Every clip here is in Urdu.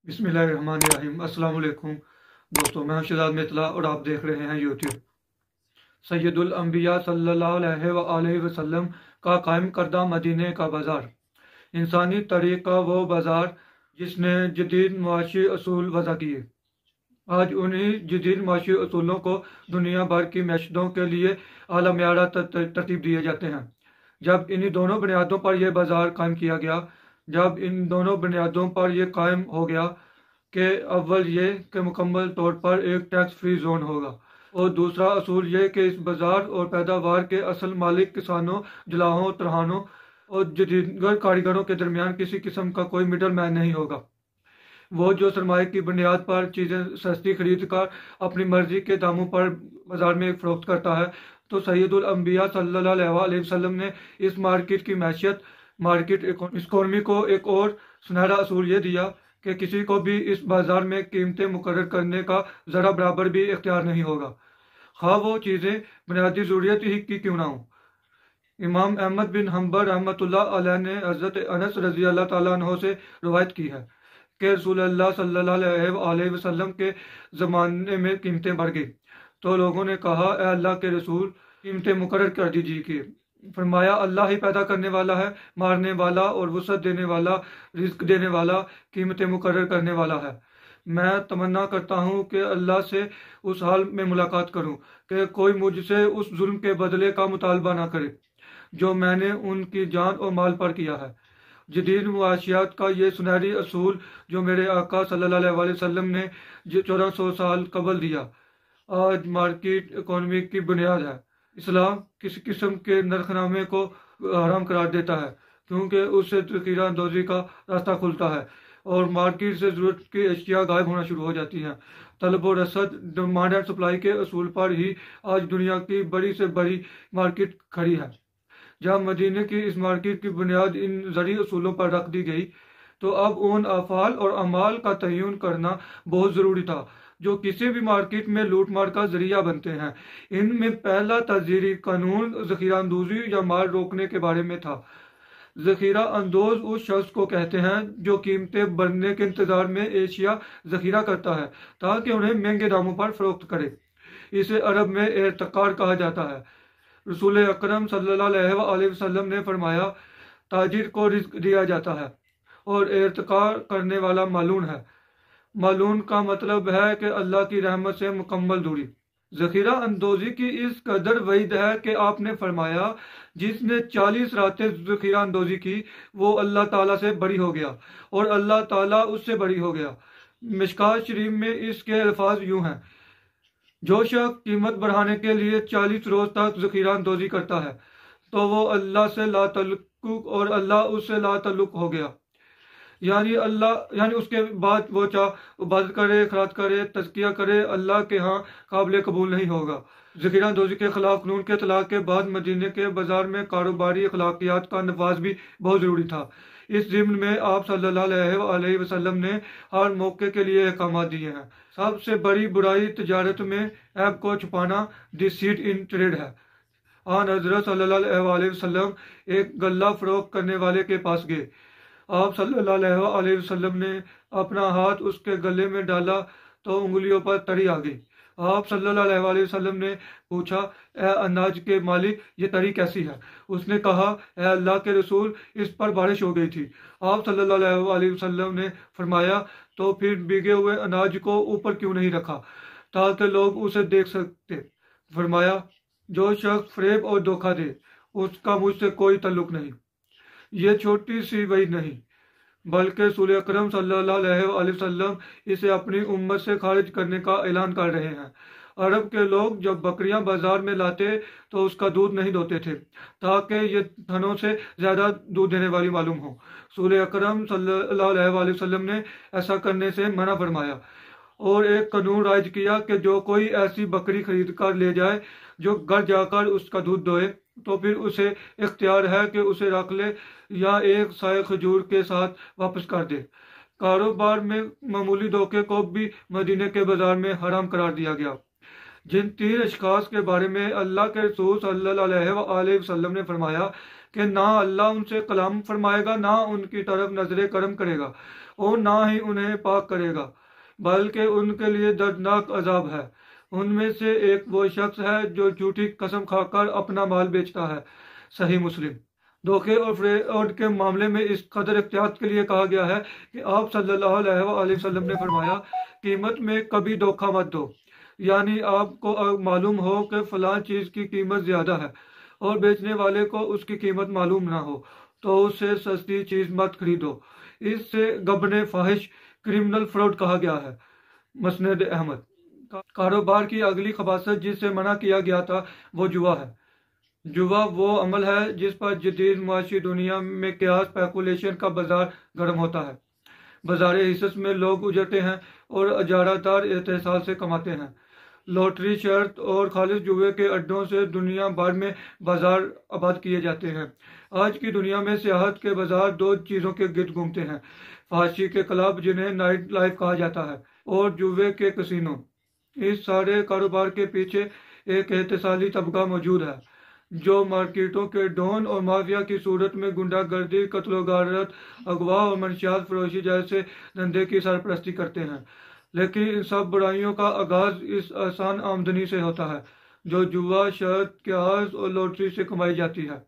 بسم اللہ الرحمن الرحیم۔ السلام علیکم دوستوں، میں ہوں شہزاد مطلع اور آپ دیکھ رہے ہیں یوٹیوب۔ سید الانبیاء صلی اللہ علیہ وآلہ وسلم کا قائم کردہ مدینے کا بازار، انسانی طریق کا وہ بازار جس نے جدید معاشی اصول وضع کیے۔ آج انہی جدید معاشی اصولوں کو دنیا بھر کی معیشتوں کے لیے اعلیٰ معیار ترتیب دیے جاتے ہیں۔ جب انہی دونوں بنیادوں پر یہ بازار قائم کیا گیا، جب ان دونوں بنیادوں پر یہ قائم ہو گیا کہ اول یہ کہ مکمل طور پر ایک ٹیکس فری زون ہوگا، اور دوسرا اصول یہ کہ اس بازار اور پیداوار کے اصل مالک کسانوں، جلاحوں، ترہانوں اور دیگر کاریگروں کے درمیان کسی قسم کا کوئی مڈل مین نہیں ہوگا۔ وہ جو سرمایہ کی بنیاد پر چیزیں سستی خرید کر اپنی مرضی کے داموں پر بازار میں فروخت کرتا ہے، تو سید الانبیاء صلی اللہ علیہ وسلم نے اس مارکیٹ کی معیشت، مارکیٹ اکانومی کو ایک اور سنہرا اصول یہ دیا کہ کسی کو بھی اس بازار میں قیمتیں مقرر کرنے کا ذرا برابر بھی اختیار نہیں ہوگا، خواہ وہ چیزیں بنیادی ضروریت ہی کی کیوں نہ ہوں۔ امام احمد بن حنبل رحمۃ اللہ علیہ نے حضرت انس رضی اللہ تعالیٰ عنہ سے روایت کی ہے کہ رسول اللہ صلی اللہ علیہ وسلم کے زمانے میں قیمتیں بڑھ گئی، تو لوگوں نے کہا، اے اللہ کے رسول، قیمتیں مقرر کر دیجیے کہ فرمایا، اللہ ہی پیدا کرنے والا ہے، مارنے والا اور وسعت دینے والا، رزق دینے والا، قیمتیں مقرر کرنے والا ہے۔ میں تمنا کرتا ہوں کہ اللہ سے اس حال میں ملاقات کروں کہ کوئی مجھ سے اس ظلم کے بدلے کا مطالبہ نہ کرے جو میں نے ان کی جان اور مال پر کیا ہے۔ جدید معاشیات کا یہ سنہری اصول جو میرے آقا صلی اللہ علیہ وسلم نے 1400 سال قبل دیا، آج مارکیٹ اکانومی کی بنیاد ہے۔ اسلام کسی قسم کے نرخ نامے کو حرام قرار دیتا ہے، کیونکہ اس سے ذخیرہ اندوزی کا راستہ کھلتا ہے اور مارکیٹ سے ضرورت کی اشیاء غائب ہونا شروع ہو جاتی ہیں۔ طلب و رسد، ڈیمانڈ اینڈ سپلائی کے اصول پر ہی آج دنیا کی بڑی سے بڑی مارکیٹ کھڑی ہے۔ جب مدینے کی اس مارکیٹ کی بنیاد ان زرعی اصولوں پر رکھ دی گئی، تو اب ان افعال اور اعمال کا تعین کرنا بہت ضروری تھا جو کسی بھی مارکیٹ میں لوٹ مار کا ذریعہ بنتے ہیں۔ ان میں پہلا تحذیری قانون ذخیرہ اندوزی یا مال روکنے کے بارے میں تھا۔ ذخیرہ اندوز اس شخص کو کہتے ہیں جو قیمتیں بڑھنے کے انتظار میں اشیاء ذخیرہ کرتا ہے تاکہ انہیں مہنگے داموں پر فروخت کرے۔ اسے عرب میں ارتقار کہا جاتا ہے۔ رسول اکرم صلی اللہ علیہ وسلم نے فرمایا، تاجر کو رزق دیا جاتا ہے اور ارتقار کرنے والا مالون ہے۔ مالون کا مطلب ہے کہ اللہ کی رحمت سے مکمل دوری۔ ذخیرہ اندوزی کی اس قدر وعید ہے کہ آپ نے فرمایا، جس نے 40 راتیں ذخیرہ اندوزی کی وہ اللہ تعالیٰ سے بری ہو گیا اور اللہ تعالیٰ اس سے بری ہو گیا۔ مشکوٰۃ شریف میں اس کے الفاظ یوں ہیں، جو شخص قیمت بڑھانے کے لیے 40 روز تک ذخیرہ اندوزی کرتا ہے تو وہ اللہ سے لا تعلق اور اللہ اس سے لا تعلق ہو گیا، یعنی اس کے بعد وہ چاہے عبادت کرے، خیرات کرے، تزکیہ کرے، اللہ کے ہاں قابل قبول نہیں ہوگا۔ ذخیرہ اندوزی کے خلاف قانون کے اطلاق کے بعد مدینے کے بازار میں کاروباری اخلاقیات کا نفاذ بھی بہت ضروری تھا۔ اس ضمن میں آپ صلی اللہ علیہ وسلم نے ہر موقع کے لیے احکامات دیے ہیں۔ سب سے بڑی برائی تجارت میں عیب کو چھپانا، ڈیسیٹ ان ٹریڈ ہے۔ آن حضرت صلی اللہ علیہ وسلم ایک غلہ فروخت کرنے والے کے پاس گئے۔ آپ صلی اللہ علیہ وسلم نے اپنا ہاتھ اس کے گلے میں ڈالا تو انگلیوں پر تری آ گئی۔ آپ صلی اللہ علیہ وسلم نے پوچھا، اے اناج کے مالک، یہ تری کیسی ہے؟ اس نے کہا، اے اللہ کے رسول، اس پر بارش ہو گئی تھی۔ آپ صلی اللہ علیہ وسلم نے فرمایا، تو پھر بھیگے ہوئے اناج کو اوپر کیوں نہیں رکھا تاکہ لوگ اسے دیکھ سکتے؟ فرمایا، جو شخص فریب اور دھوکہ دے اس کا مجھ سے کوئی تعلق نہیں۔ یہ چھوٹی سی وعید نہیں، بلکہ رسول اکرم صلی اللہ علیہ وسلم اسے اپنی امت سے خارج کرنے کا اعلان کر رہے ہیں۔ عرب کے لوگ جب بکریاں بازار میں لاتے تو اس کا دودھ نہیں دھوتے تھے تاکہ یہ تھنوں سے زیادہ دودھ دینے والی معلوم ہو۔ رسول اکرم صلی اللہ علیہ وسلم نے ایسا کرنے سے منع فرمایا اور ایک قانون رائج کیا کہ جو کوئی ایسی بکری خرید کر لے جائے جو گھر جا کر اس کا دودھ دوئے تو پھر اسے اختیار ہے کہ اسے رکھ لے یا ایک سائے کھجور کے ساتھ واپس کر دے۔ کاروبار میں معمولی دھوکے کو بھی مدینے کے بازار میں حرام قرار دیا گیا۔ جن 3 اشخاص کے بارے میں اللہ کے رسول صلی اللہ علیہ وسلم نے فرمایا کہ نہ اللہ ان سے کلام فرمائے گا، نہ ان کی طرف نظر کرم کرے گا، اور نہ ہی انہیں پاک کرے گا، بلکہ ان کے لیے دردناک عذاب ہے۔ ان میں سے ایک وہ شخص ہے جو جھوٹی قسم کھا کر اپنا مال بیچتا ہے۔ صحیح مسلم۔ دھوکے اور فراڈ کے معاملے میں اس قدر احتیاط کے لیے کہا گیا ہے کہ آپ صلی اللہ علیہ وآلہ وسلم نے فرمایا، قیمت میں کبھی دھوکہ مت دو۔ یعنی آپ کو معلوم ہو کہ فلاں چیز کی قیمت زیادہ ہے اور بیچنے والے کو اس کی قیمت معلوم نہ ہو تو اس سے سستی چیز مت خریدو۔ اس سے گبن فاحش کرمنل فراڈ کہا گیا ہے۔ مسند احمد۔ کاروبار کی اگلی خباثت جس سے منع کیا گیا تھا وہ جوا ہے۔ جوا وہ عمل ہے جس پر جدید معاشی دنیا میں قیاس اسپیکولیشن کا بازار گرم ہوتا ہے۔ بازار حصص میں لوگ اجرتے ہیں اور اجارہ دار احتساب سے کماتے ہیں۔ لاٹری، شرط اور خالص جوئے کے اڈوں سے دنیا بھر میں بازار آباد کیے جاتے ہیں۔ آج کی دنیا میں سیاحت کے بازار دو چیزوں کے گرد گھومتے ہیں: فحاشی کے کلب جنہیں نائٹ لائف کہا جاتا ہے اور جوئے کے کسینو۔ اس سارے کاروبار کے پیچھے ایک احتسالی طبقہ موجود ہے جو مارکیٹوں کے ڈون اور مافیا کی صورت میں گنڈا گردی، قتل و غارت، اغوا اور منشیات فروشی جیسے دھندے کی سرپرستی کرتے ہیں۔ لیکن ان سب برائیوں کا آغاز اس آسان آمدنی سے ہوتا ہے جو جوا، شرط، قیاس اور لاٹری سے کمائی جاتی ہے۔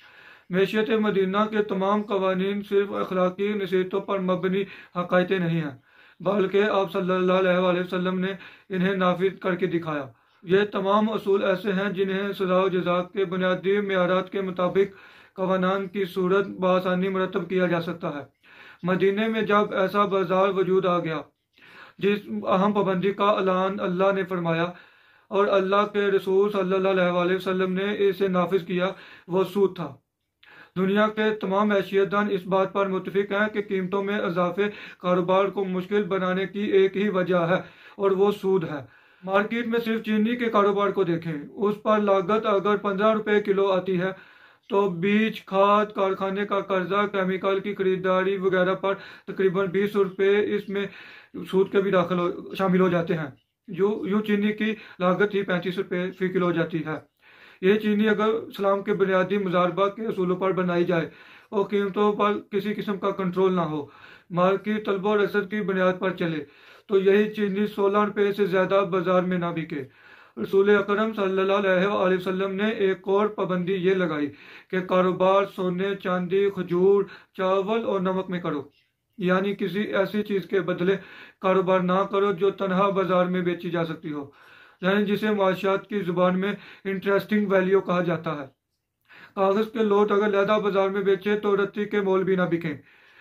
معیشت مدینہ کے تمام قوانین صرف اخلاقی نصیحتوں پر مبنی حقائق نہیں ہیں، بلکہ آپ صلی اللہ علیہ وآلہ وسلم نے انہیں نافذ کر کے دکھایا۔ یہ تمام اصول ایسے ہیں جنہیں سزا و جزا کے بنیادی معیارات کے مطابق قوانین کی صورت بآسانی مرتب کیا جا سکتا ہے۔ مدینے میں جب ایسا بازار وجود آ گیا جس اہم پابندی کا اعلان اللہ نے فرمایا اور اللہ کے رسول صلی اللہ علیہ وآلہ وسلم نے اسے نافذ کیا، وہ سود تھا۔ دنیا کے تمام معیشت دان اس بات پر متفق ہیں کہ قیمتوں میں اضافے کاروبار کو مشکل بنانے کی ایک ہی وجہ ہے اور وہ سود ہے۔ مارکیٹ میں صرف چینی کے کاروبار کو دیکھیں، اس پر لاگت اگر 15 روپے کلو آتی ہے تو بیج، کھاد، کارخانے کا قرضہ، کیمیکل کی خریداری وغیرہ پر تقریباً 20 روپے اس میں سود کے بھی شامل ہو جاتے ہیں۔ یوں چینی کی لاگت ہی 35 روپے فی کلو ہو جاتی ہے۔ یہ چینی اگر اسلام کے بنیادی مضاربہ کے اصولوں پر بنائی جائے اور قیمتوں پر کسی قسم کا کنٹرول نہ ہو، مارکیٹ طلب و رسد کی بنیاد پر چلے، تو یہی چینی 16 روپے سے زیادہ بازار میں نہ بکے۔ رسول اکرم صلی اللہ علیہ وآلہ وسلم نے ایک اور پابندی یہ لگائی کہ کاروبار سونے، چاندی، کھجور، چاول اور نمک میں کرو، یعنی کسی ایسی چیز کے بدلے کاروبار نہ کرو جو تنہا بازار میں بیچی جا سکتی ہو، یعنی جسے معاشیات کی زبان میں انٹرسٹنگ ویلیو کہا جاتا ہے۔ کاغذ کے لوٹ اگر علیحدہ بازار میں بیچے تو رتی کے مول بھی نہ بکیں۔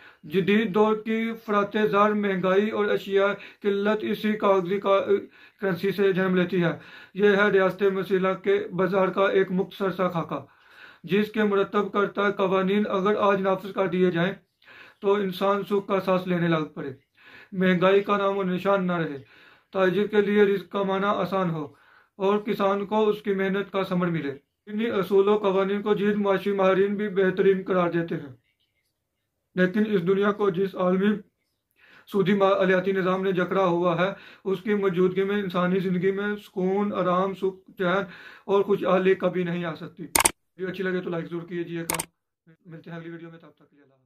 جدید دور کی فرات زر مہنگائی اور اشیاء قلت اسی کاغذی کرنسی سے جنم لیتی ہے۔ یہ ہے ریاست مسلح کے بازار کا ایک مختصر سا خاکہ، جس کے مرتب کرتا قوانین اگر آج نافذ کر دیے جائیں تو انسان سکھ کا سانس لینے لگ پڑے، مہنگائی کا نام و نشان نہ رہے، تاجر کے لیے رزق کمانا آسان ہو اور کسان کو اس کی محنت کا ثمر ملے۔ انہی اصول و قوانین کو جدید معاشی ماہرین بھی بہترین قرار دیتے ہیں، لیکن اس دنیا کو جس عالمی سودی مالیاتی نظام نے جکڑا ہوا ہے، اس کی موجودگی میں انسانی زندگی میں سکون، آرام، سکھ، چین اور خوشحالی کبھی نہیں آ سکتی۔ ویڈیو اچھی لگے تو لائک ضرور کیجیے گا۔ ملتے ہیں اگلی ویڈیو میں، تب تک کے لیے اللہ۔